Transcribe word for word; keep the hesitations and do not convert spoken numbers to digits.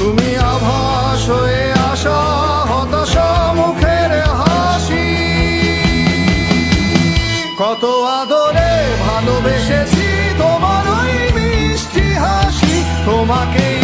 তুমি আভাস হয়ে আসা হতাশা মুখের হাসি। কত আদরে ভালোবেসেছি তোমার ওই মিষ্টি হাসি, তোমাকেই